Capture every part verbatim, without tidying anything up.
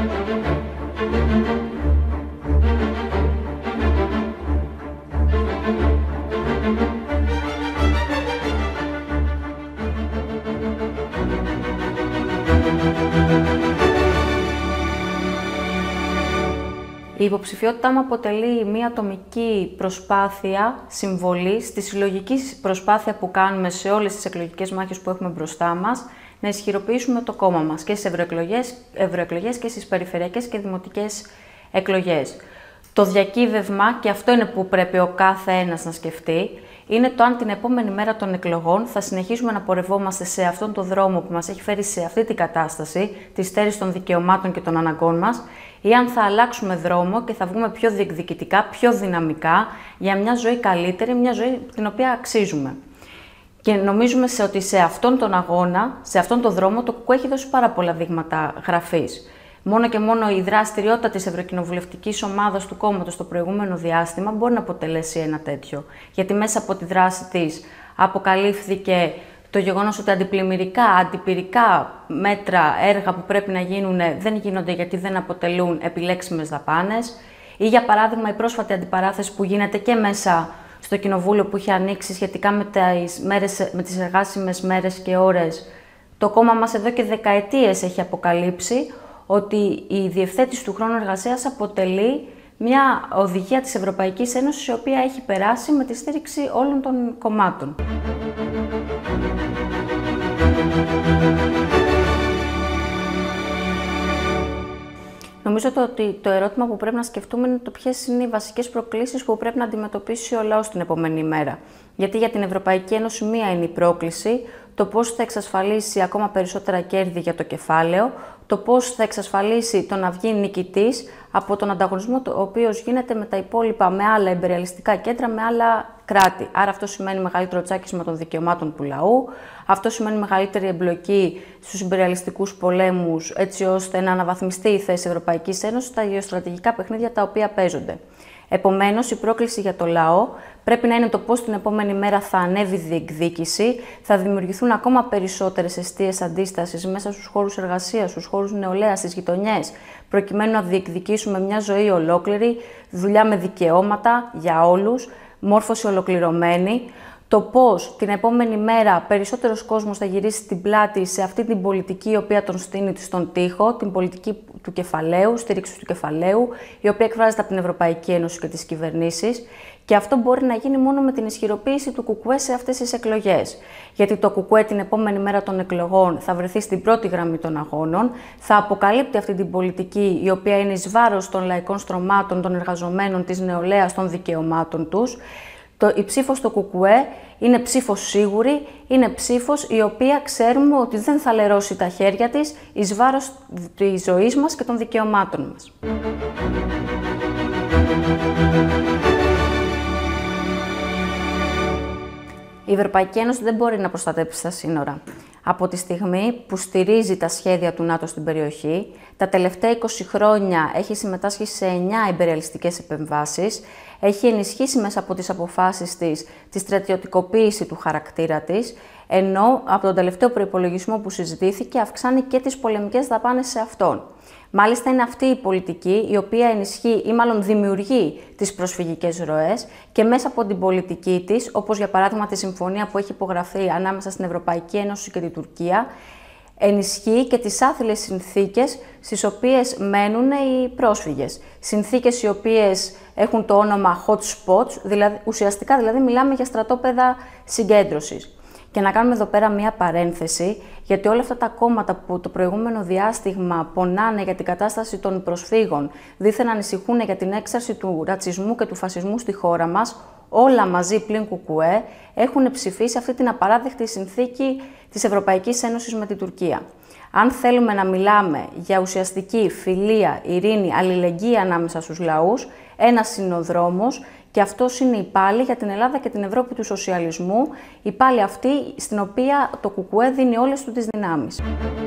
Η υποψηφιότητά μου αποτελεί μια ατομική προσπάθεια συμβολής στη συλλογική προσπάθεια που κάνουμε σε όλες τις εκλογικές μάχες που έχουμε μπροστά μας, να ισχυροποιήσουμε το κόμμα μας και στις ευρωεκλογές, ευρωεκλογές και στις περιφερειακές και δημοτικές εκλογές. Το διακύβευμα, και αυτό είναι που πρέπει ο κάθε ένας να σκεφτεί, είναι το αν την επόμενη μέρα των εκλογών θα συνεχίσουμε να πορευόμαστε σε αυτόν τον δρόμο που μας έχει φέρει σε αυτή την κατάσταση, τη στέρηση των δικαιωμάτων και των αναγκών μας, ή αν θα αλλάξουμε δρόμο και θα βγούμε πιο διεκδικητικά, πιο δυναμικά, για μια ζωή καλύτερη, μια ζωή την οποία αξίζουμε. Και νομίζουμε σε ότι σε αυτόν τον αγώνα, σε αυτόν τον δρόμο, το ΚΚΕ έχει δώσει πάρα πολλά δείγματα γραφής. Μόνο και μόνο η δραστηριότητα της ευρωκοινοβουλευτικής ομάδας του κόμματος στο προηγούμενο διάστημα μπορεί να αποτελέσει ένα τέτοιο. Γιατί μέσα από τη δράση της αποκαλύφθηκε το γεγονός ότι αντιπλημμυρικά, αντιπυρικά μέτρα, έργα που πρέπει να γίνουν δεν γίνονται γιατί δεν αποτελούν επιλέξιμες δαπάνες. Ή για παράδειγμα η πρόσφατη αντιπαράθεση που γίνεται και μέσα στο κοινοβούλιο που είχε ανοίξει σχετικά με τις, μέρες, με τις εργάσιμες μέρες και ώρες. Το κόμμα μας εδώ και δεκαετίες έχει αποκαλύψει ότι η διευθέτηση του χρόνου εργασίας αποτελεί μια οδηγία της Ευρωπαϊκής Ένωσης, η οποία έχει περάσει με τη στήριξη όλων των κομμάτων. Νομίζω ότι το ερώτημα που πρέπει να σκεφτούμε είναι το ποιες είναι οι βασικές προκλήσεις που πρέπει να αντιμετωπίσει ο λαός την επόμενη ημέρα. Γιατί για την Ευρωπαϊκή Ένωση μία είναι η πρόκληση, το πώς θα εξασφαλίσει ακόμα περισσότερα κέρδη για το κεφάλαιο, το πώς θα εξασφαλίσει το να βγει νικητής από τον ανταγωνισμό ο οποίος γίνεται με τα υπόλοιπα, με άλλα εμπεριαλιστικά κέντρα, με άλλα κράτη. Άρα αυτό σημαίνει μεγαλύτερο τσάκισμα των δικαιωμάτων του λαού, αυτό σημαίνει μεγαλύτερη εμπλοκή στους εμπεριαλιστικούς πολέμους, έτσι ώστε να αναβαθμιστεί η θέση Ευρωπαϊκής Ένωσης στα γεωστρατηγικά παιχνίδια τα οποία παίζονται. Επομένως, η πρόκληση για το λαό πρέπει να είναι το πώς την επόμενη μέρα θα ανέβει η διεκδίκηση, θα δημιουργηθούν ακόμα περισσότερες εστίες αντίστασης μέσα στους χώρους εργασίας, στους χώρους νεολαίας, στις γειτονιές, προκειμένου να διεκδικήσουμε μια ζωή ολόκληρη, δουλειά με δικαιώματα για όλους, μόρφωση ολοκληρωμένη. Το πώς την επόμενη μέρα περισσότερος κόσμος θα γυρίσει την πλάτη σε αυτή την πολιτική η οποία τον στείνει στον τοίχο, την πολιτική του κεφαλαίου, στήριξη του κεφαλαίου, η οποία εκφράζεται από την Ευρωπαϊκή Ένωση και τις κυβερνήσεις. Και αυτό μπορεί να γίνει μόνο με την ισχυροποίηση του ΚΚΕ σε αυτές τις εκλογές. Γιατί το ΚΚΕ την επόμενη μέρα των εκλογών θα βρεθεί στην πρώτη γραμμή των αγώνων, θα αποκαλύπτει αυτή την πολιτική η οποία είναι εις βάρος των λαϊκών στρωμάτων, των εργαζομένων, της νεολαίας, των δικαιωμάτων τους. Το, η ψήφος στο ΚΚΕ είναι ψήφος σίγουρη, είναι ψήφος η οποία ξέρουμε ότι δεν θα λερώσει τα χέρια της εις βάρος της ζωής μας και των δικαιωμάτων μας. Η Ευρωπαϊκή Ένωση δεν μπορεί να προστατέψει τα σύνορα. Από τη στιγμή που στηρίζει τα σχέδια του ΝΑΤΟ στην περιοχή, τα τελευταία είκοσι χρόνια έχει συμμετάσχει σε εννιά ιμπεριαλιστικές επεμβάσεις, έχει ενισχύσει μέσα από τις αποφάσεις της τη στρατιωτικοποίηση του χαρακτήρα της, ενώ από τον τελευταίο προϋπολογισμό που συζητήθηκε αυξάνει και τις πολεμικές δαπάνες σε αυτόν. Μάλιστα είναι αυτή η πολιτική η οποία ενισχύει ή μάλλον δημιουργεί τις προσφυγικές ροές και μέσα από την πολιτική της, όπως για παράδειγμα τη συμφωνία που έχει υπογραφεί ανάμεσα στην Ευρωπαϊκή Ένωση και την Τουρκία, ενισχύει και τις άθλιες συνθήκες στις οποίες μένουν οι πρόσφυγες. Συνθήκες οι οποίες έχουν το όνομα hot spots, δηλαδή, ουσιαστικά δηλαδή μιλάμε για στρατόπεδα συγκέντρωσης. Και να κάνουμε εδώ πέρα μία παρένθεση, γιατί όλα αυτά τα κόμματα που το προηγούμενο διάστημα πονάνε για την κατάσταση των προσφύγων, δήθεν ανησυχούν για την έξαρση του ρατσισμού και του φασισμού στη χώρα μας, όλα μαζί πλην ΚΚΕ έχουν ψηφίσει αυτή την απαράδεκτη συνθήκη της Ευρωπαϊκής Ένωσης με την Τουρκία. Αν θέλουμε να μιλάμε για ουσιαστική φιλία, ειρήνη, αλληλεγγύη ανάμεσα στους λαούς, ένας είναι ο δρόμος. Και αυτός είναι η πάλη για την Ελλάδα και την Ευρώπη του σοσιαλισμού, η πάλη αυτή στην οποία το ΚΚΕ δίνει όλες του τις δυνάμεις.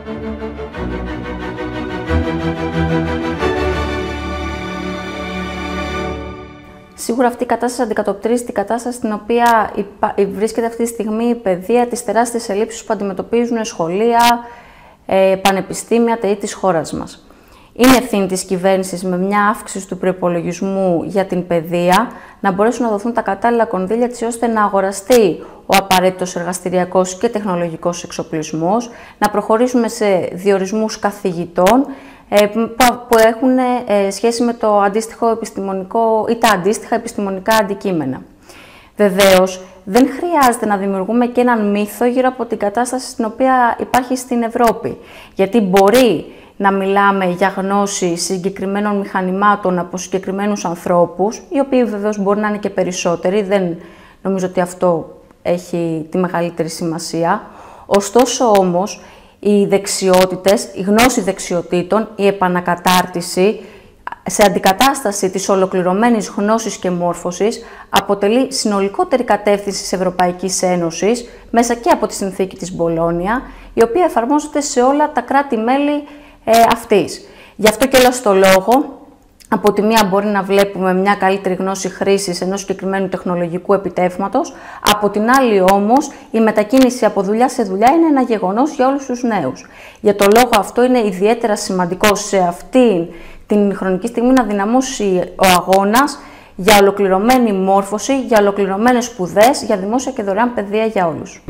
Σίγουρα αυτή η κατάσταση αντικατοπτρίζει την κατάσταση στην οποία βρίσκεται αυτή τη στιγμή η παιδεία, τις τεράστιες ελλείψεις που αντιμετωπίζουν σχολεία, πανεπιστήμια ή της χώρας μας. Είναι ευθύνη της κυβέρνησης με μια αύξηση του προϋπολογισμού για την παιδεία να μπορέσουν να δοθούν τα κατάλληλα κονδύλια έτσι ώστε να αγοραστεί ο απαραίτητος εργαστηριακός και τεχνολογικός εξοπλισμός, να προχωρήσουμε σε διορισμούς καθηγητών που έχουν σχέση με το αντίστοιχο επιστημονικό ή τα αντίστοιχα επιστημονικά αντικείμενα. Βεβαίως, δεν χρειάζεται να δημιουργούμε και έναν μύθο γύρω από την κατάσταση στην οποία υπάρχει στην Ευρώπη, γιατί μπορεί να μιλάμε για γνώση συγκεκριμένων μηχανημάτων από συγκεκριμένους ανθρώπους, οι οποίοι βεβαίως μπορεί να είναι και περισσότεροι, δεν νομίζω ότι αυτό έχει τη μεγαλύτερη σημασία. Ωστόσο όμως, οι δεξιότητες, η γνώση δεξιοτήτων, η επανακατάρτιση, σε αντικατάσταση της ολοκληρωμένης γνώσης και μόρφωσης, αποτελεί συνολικότερη κατεύθυνση της Ευρωπαϊκής Ένωσης, μέσα και από τη συνθήκη της Μπολόνια, η οποία εφαρμόζεται σε όλα τα κράτη-μέλη ε, αυτής. Γι' αυτό και όλος το λόγο, από τη μία μπορεί να βλέπουμε μια καλύτερη γνώση χρήσης ενός συγκεκριμένου τεχνολογικού επιτεύγματος, από την άλλη όμως η μετακίνηση από δουλειά σε δουλειά είναι ένα γεγονός για όλους τους νέους. Για το λόγο αυτό είναι ιδιαίτερα σημαντικό σε αυτή την χρονική στιγμή να δυναμώσει ο αγώνας για ολοκληρωμένη μόρφωση, για ολοκληρωμένες σπουδές, για δημόσια και δωρεάν παιδεία για όλους.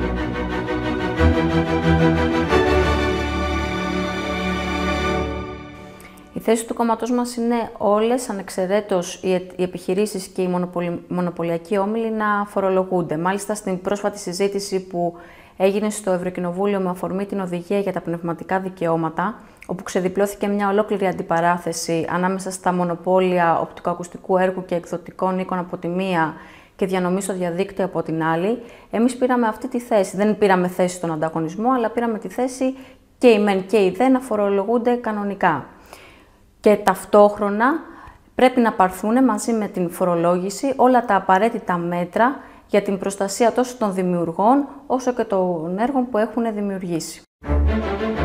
Η θέση του κόμματός μας είναι όλες, ανεξαιρέτως οι επιχειρήσεις και οι μονοπωλιακοί όμιλοι, να φορολογούνται. Μάλιστα, στην πρόσφατη συζήτηση που έγινε στο Ευρωκοινοβούλιο με αφορμή την οδηγία για τα πνευματικά δικαιώματα, όπου ξεδιπλώθηκε μια ολόκληρη αντιπαράθεση ανάμεσα στα μονοπόλια οπτικοακουστικού έργου και εκδοτικών οίκων από τη μία και διανομή στο διαδίκτυο από την άλλη, εμείς πήραμε αυτή τη θέση. Δεν πήραμε θέση στον ανταγωνισμό, αλλά πήραμε τη θέση και οι μεν και οι δε να φορολογούνται κανονικά. Και ταυτόχρονα πρέπει να πάρθουν μαζί με την φορολόγηση όλα τα απαραίτητα μέτρα για την προστασία τόσο των δημιουργών όσο και των έργων που έχουν δημιουργήσει.